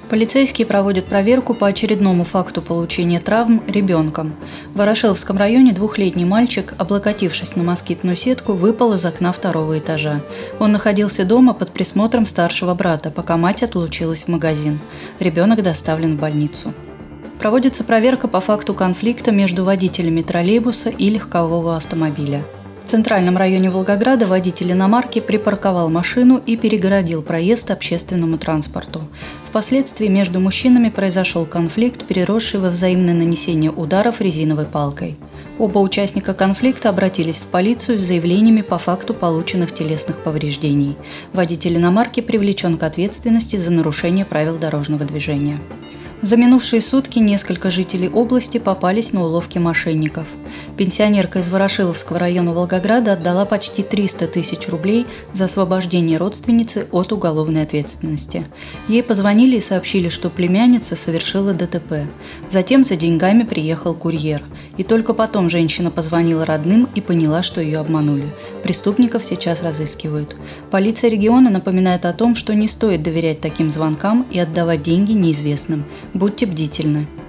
Полицейские проводят проверку по очередному факту получения травм ребенком. В Ворошиловском районе двухлетний мальчик, облокотившись на москитную сетку, выпал из окна второго этажа. Он находился дома под присмотром старшего брата, пока мать отлучилась в магазин. Ребенок доставлен в больницу. Проводится проверка по факту конфликта между водителями троллейбуса и легкового автомобиля. В центральном районе Волгограда водитель иномарки припарковал машину и перегородил проезд общественному транспорту. Впоследствии между мужчинами произошел конфликт, переросший во взаимное нанесение ударов резиновой палкой. Оба участника конфликта обратились в полицию с заявлениями по факту полученных телесных повреждений. Водитель иномарки привлечен к ответственности за нарушение правил дорожного движения. За минувшие сутки несколько жителей области попались на уловки мошенников. Пенсионерка из Ворошиловского района Волгограда отдала почти 300 тысяч рублей за освобождение родственницы от уголовной ответственности. Ей позвонили и сообщили, что племянница совершила ДТП. Затем за деньгами приехал курьер. И только потом женщина позвонила родным и поняла, что ее обманули. Преступников сейчас разыскивают. Полиция региона напоминает о том, что не стоит доверять таким звонкам и отдавать деньги неизвестным. Будьте бдительны.